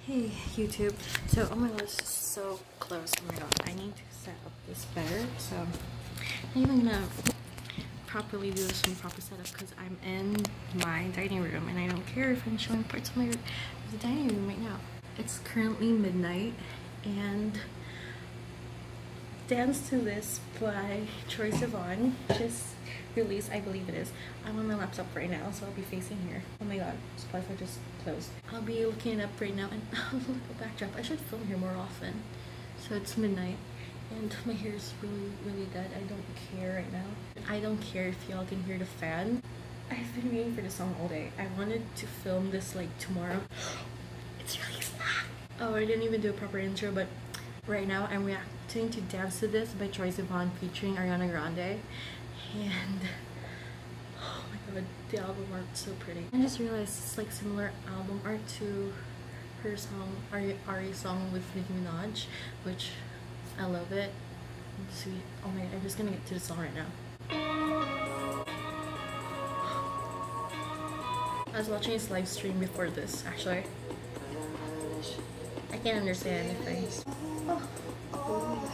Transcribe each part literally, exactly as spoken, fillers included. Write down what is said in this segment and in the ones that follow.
Hey YouTube, so oh my god, it's just so close. Oh my god, I need to set up this better. So I'm even gonna properly do this from proper setup because I'm in my dining room and I don't care if I'm showing parts of my of the dining room right now. It's currently midnight and Dance to This by Troye Sivan just released, I believe it is. I'm on my laptop right now, so I'll be facing here. Oh my god, Spotify just closed. I'll be looking it up right now and I'll look at the backdrop. I should film here more often. So it's midnight and my hair is really, really dead. I don't care right now. I don't care if y'all can hear the fan. I've been waiting for this song all day. I wanted to film this like tomorrow. It's really sad. Oh, I didn't even do a proper intro, but right now I'm reacting to Dance to This by Troye Sivan featuring Ariana Grande. And oh my god, the album art's so pretty. I just realized it's like similar album art to her song, Ari, Ari's song with Nicki Minaj, which I love it. Sweet. Oh my god, I'm just gonna get to the song right now. I was watching his live stream before this, actually. I can't understand anything. Oh. Oh.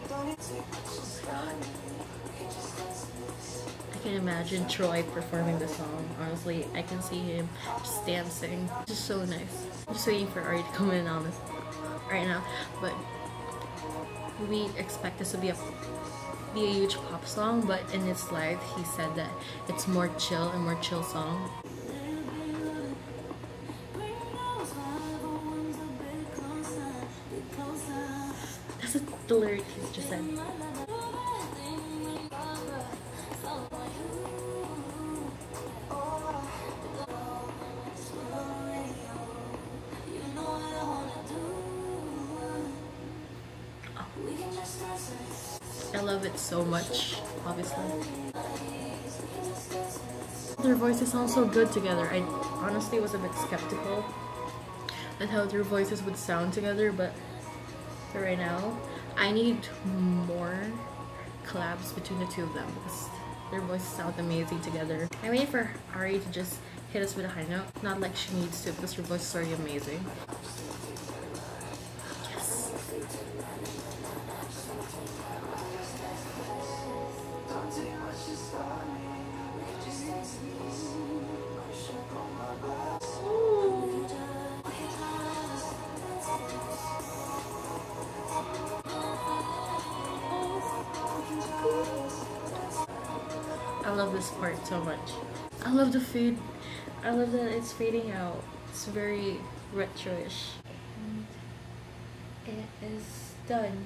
I can imagine Troye performing the song. Honestly, I can see him just dancing. It's just so nice. I'm just waiting for Ari to come in on this right now. But we expect this to be a be a huge pop song, but in its live, he said that it's more chill and more chill song. That's the lyric he's just said. I love it so much, obviously. Their voices sound so good together. I honestly was a bit skeptical at how their voices would sound together, but right now, I need more collabs between the two of them because their voices sound amazing together. I'm waiting for Ari to just hit us with a high note. Not like she needs to because her voice is already amazing. Yes. I love this part so much. I love the fade. I love that it's fading out. It's very retro-ish. And it is done.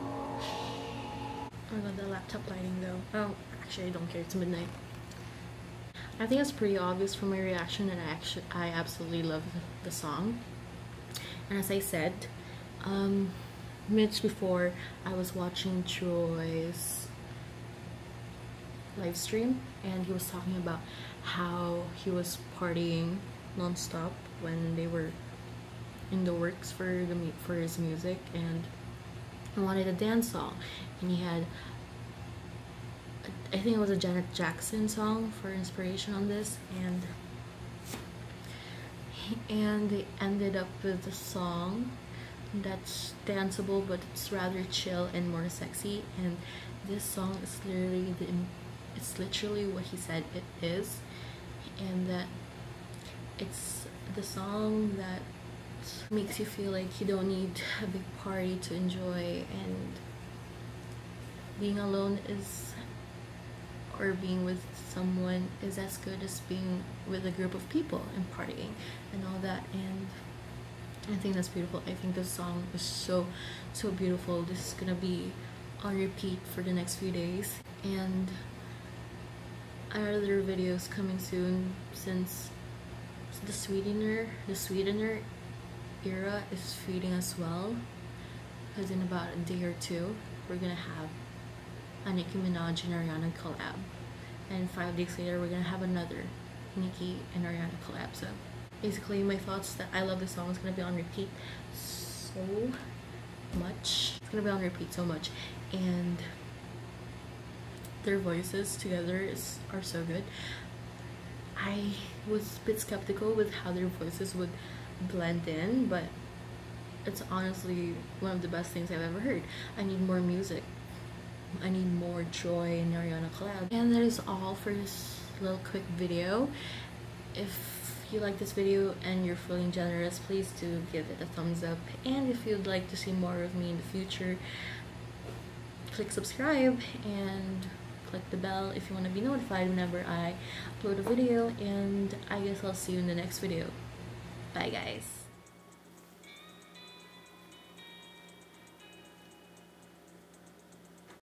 Oh my god, the laptop lighting though. Oh, actually I don't care, it's midnight. I think it's pretty obvious from my reaction and I actually I absolutely love the song. And as I said, um, minutes before I was watching Troye's live stream and he was talking about how he was partying non-stop when they were in the works for the for his music and he wanted a dance song and he had I think it was a Janet Jackson song for inspiration on this and and they ended up with a song that's danceable but it's rather chill and more sexy, and this song is literally the it's literally what he said it is, and that it's the song that makes you feel like you don't need a big party to enjoy, and being alone is or being with someone is as good as being with a group of people and partying and all that. And I think that's beautiful. I think this song is so so beautiful. This is gonna be on repeat for the next few days, and other videos coming soon since the Sweetener the Sweetener era is fading as well, because in about a day or two we're gonna have a Nicki Minaj and Ariana collab, and five days later we're gonna have another Nicki and Ariana collab. So basically my thoughts that I love this song is gonna be on repeat so much. It's gonna be on repeat so much, and their voices together is are so good. I was a bit skeptical with how their voices would blend in, but it's honestly one of the best things I've ever heard. I need more music. I need more joy in Ariana Collab. And that is all for this little quick video. If you like this video and you're feeling generous, please do give it a thumbs up. And if you'd like to see more of me in the future, click subscribe and click the bell if you want to be notified whenever I upload a video. And I guess I'll see you in the next video. Bye guys.